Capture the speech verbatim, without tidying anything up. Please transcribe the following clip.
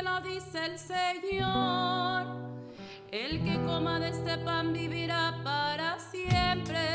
se lo dice el Señor. El que coma de este pan vivirá para siempre.